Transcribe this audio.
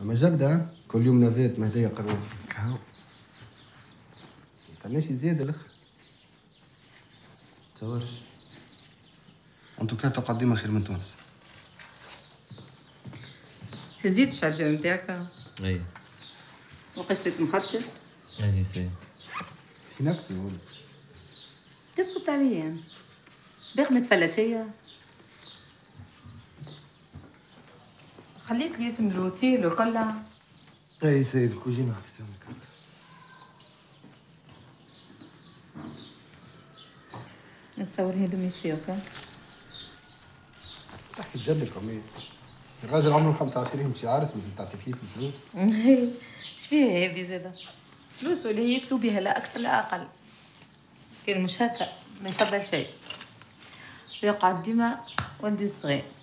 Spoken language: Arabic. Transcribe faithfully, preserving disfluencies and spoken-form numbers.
اما جبدة كل يوم نافات مهدية قروان. كاو فناش زيادة الاخر. تصورش. انتو كانت تقديمها خير من تونس. هزيت الشجرة نتاعك؟ اي. وقشرة مخدر؟ اي سي. في نفسي ولد. تسكت عليا. باغي متفلتية؟ خليت لي اسم الأوتيل وكلها. اي سي الكوجينة حطيتهم لك. نتصور هذوما يكفيوك. تحكي بجدك أمي. الراجل عمره خمسة وعشرين مش عارس مازال تعطي فيه في الفلوس. ايش فيها هذه زاده؟ فلوس اللي هي يتلو بها لا أكثر لا أقل. كان مش هكا ما يفضل شيء. يقعد ديما ولدي الصغير.